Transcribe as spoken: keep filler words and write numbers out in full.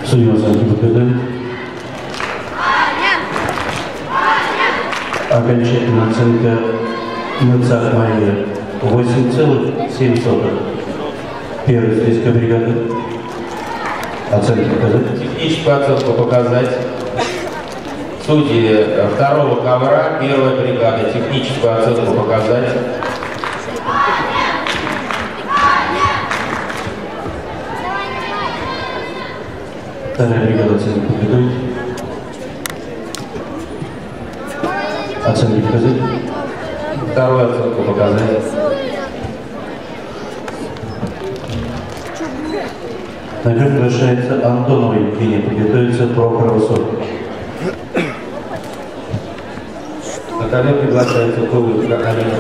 Судья оценки подтверждает. Окончательная оценка НЦАК Майя восемь целых семь сотых. Первая стрельская бригада. Оценки показать. Техническую оценку показать. Судьи второго ковра, первая бригада. Техническую оценку показать. Вторая бригада оценки подготовить. Оценки показать. Вторую оценку показать. На игру приглашается Антонова Евгения, подготовиться про правосудие. На ковер приглашается Коваль Карина.